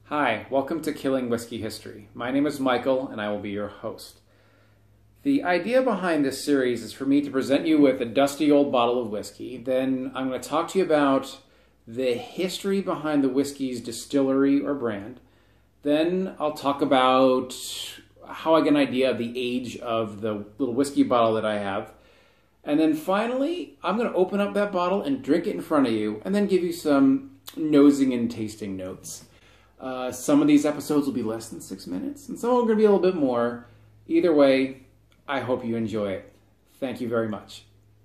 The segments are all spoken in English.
Hi, welcome to Killing Whisky History. My name is Michael and I will be your host. The idea behind this series is for me to present you with a dusty old bottle of whiskey. Then I'm going to talk to you about the history behind the whiskey's distillery or brand. Then I'll talk about how I get an idea of the age of the little whiskey bottle that I have. And then finally, I'm going to open up that bottle and drink it in front of you and then give you some nosing and tasting notes. Some of these episodes will be less than 6 minutes, and some are going to be a little bit more. Either way, I hope you enjoy it. Thank you very much.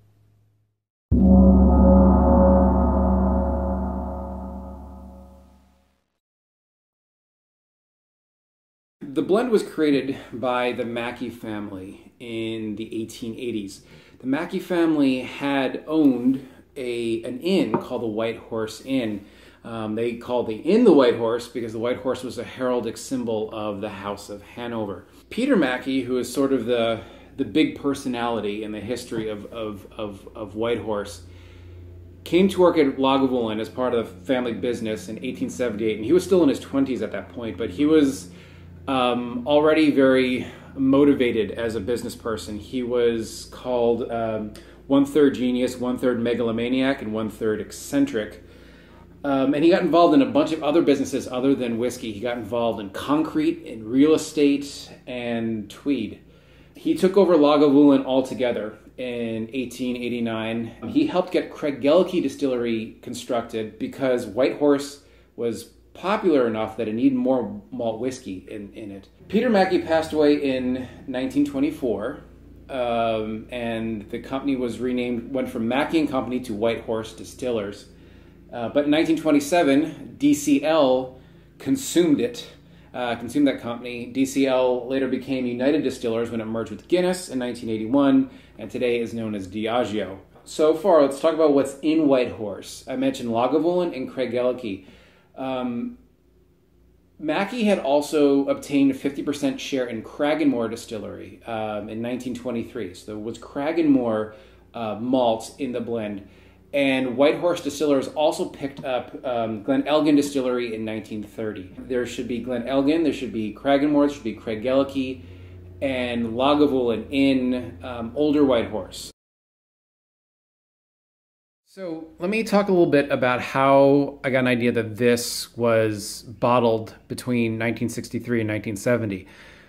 The blend was created by the Mackey family in the 1880s. The Mackey family had owned an inn called the White Horse Inn. They called the inn the White Horse because the White Horse was a heraldic symbol of the House of Hanover. Peter Mackey, who is sort of the big personality in the history of White Horse, came to work at Lagavulin as part of the family business in 1878, and he was still in his 20s at that point, but he was already very motivated as a business person. He was called one-third genius, one-third megalomaniac, and one-third eccentric. And he got involved in a bunch of other businesses other than whiskey. He got involved in concrete, in real estate, and tweed. He took over Lagavulin altogether in 1889. He helped get Craigellachie Distillery constructed because White Horse was popular enough that it needed more malt whiskey in it. Peter Mackey passed away in 1924, and the company was renamed, went from Mackey and Company to White Horse Distillers. But in 1927, DCL consumed that company. DCL later became United Distillers when it merged with Guinness in 1981, and today is known as Diageo. So far, let's talk about what's in White Horse. I mentioned Lagavulin and Craigellachie. Mackey had also obtained a 50% share in Cragganmore Distillery in 1923. So there was Cragganmore malt in the blend. And White Horse Distillers also picked up Glenelgin Distillery in 1930. There should be Glenelgin, there should be Cragganmore, there should be Craigellachie, and Lagavulin in older White Horse. So let me talk a little bit about how I got an idea that this was bottled between 1963 and 1970.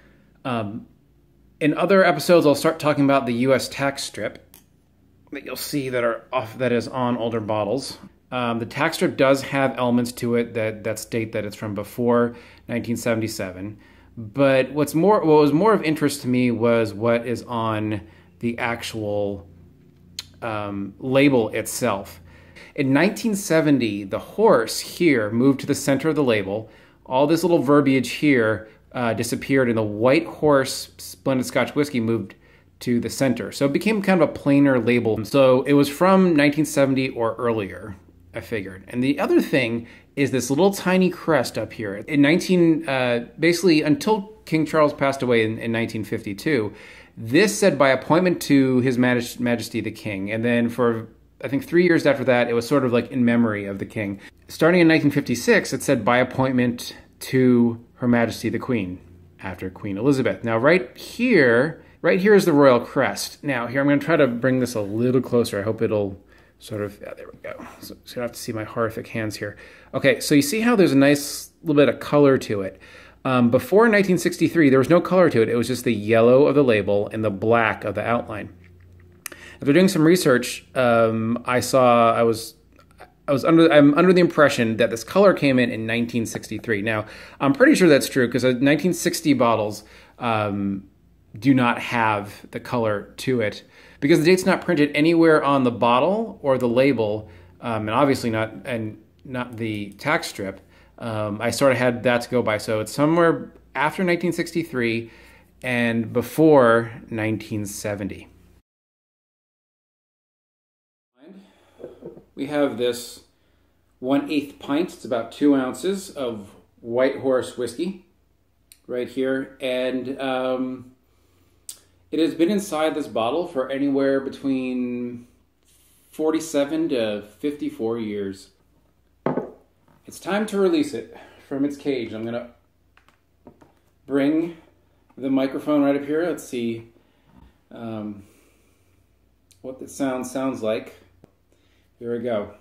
In other episodes, I'll start talking about the U.S. tax strip that you'll see that is on older bottles. The tax strip does have elements to it that state that it's from before 1977. But what was more of interest to me was what is on the actual label itself. In 1970, the horse here moved to the center of the label. All this little verbiage here disappeared, and the White Horse blended Scotch whiskey moved to the center. So it became kind of a plainer label. So it was from 1970 or earlier, I figured. And the other thing is this little tiny crest up here. Basically until King Charles passed away in 1952, this said by appointment to His Majesty the King. And then for, I think, 3 years after that, it was sort of like in memory of the King. Starting in 1956, it said by appointment to Her Majesty the Queen, after Queen Elizabeth. Now right here is the royal crest. Now here, I'm going to try to bring this a little closer. I hope it'll sort of, yeah, there we go. So you don't have to see my horrific hands here. Okay, so you see how there's a nice little bit of color to it. Before 1963, there was no color to it. It was just the yellow of the label and the black of the outline. After doing some research, I'm under the impression that this color came in 1963. Now, I'm pretty sure that's true because 1960 bottles do not have the color to it because the date's not printed anywhere on the bottle or the label, and obviously not the tax strip. I sort of had that to go by, so it's somewhere after 1963 and before 1970. We have this 1/8 pint. It's about 2 ounces of White Horse whiskey right here, and it has been inside this bottle for anywhere between 47 to 54 years. It's time to release it from its cage. I'm gonna bring the microphone right up here. Let's see what the sound sounds like. Here we go.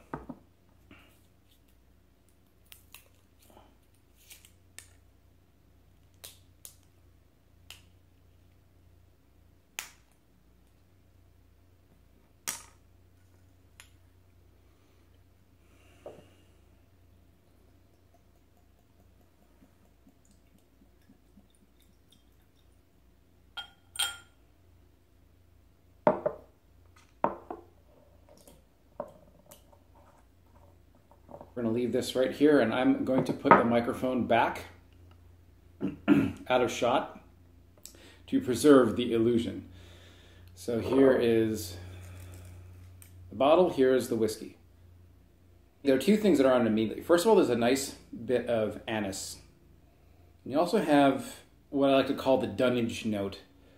We're going to leave this right here, and I'm going to put the microphone back out of shot to preserve the illusion. So here is the bottle, here is the whiskey. There are two things that are on immediately. First of all, there's a nice bit of anise. And you also have what I like to call the dunnage note,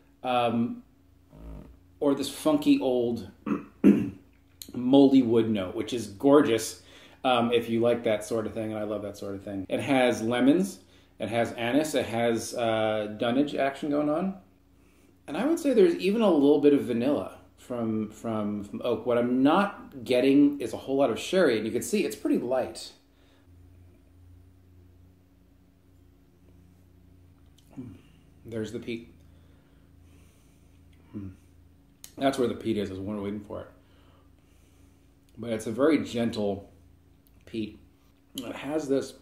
or this funky old moldy wood note, which is gorgeous. If you like that sort of thing, and I love that sort of thing. It has lemons, it has anise, it has dunnage action going on. And I would say there's even a little bit of vanilla from oak. What I'm not getting is a whole lot of sherry, and you can see it's pretty light. There's the peat. That's where the peat is when we're waiting for it. But it's a very gentle peat. It has this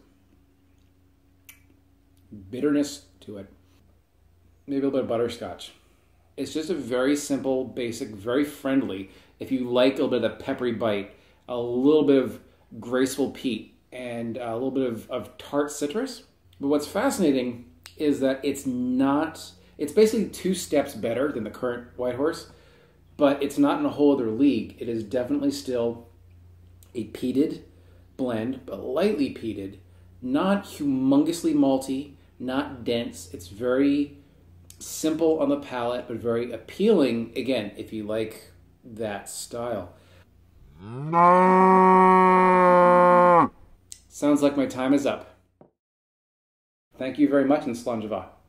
bitterness to it. Maybe a little bit of butterscotch. It's just a very simple, basic, very friendly. If you like a little bit of the peppery bite, a little bit of graceful peat, and a little bit of tart citrus. But what's fascinating is that it's basically 2 steps better than the current White Horse, but it's not in a whole other league. It is definitely still a peated blend, but lightly peated, not humongously malty, not dense. It's very simple on the palate, but very appealing, again, if you like that style. Sounds like my time is up. Thank you very much, and Slàinte mhath.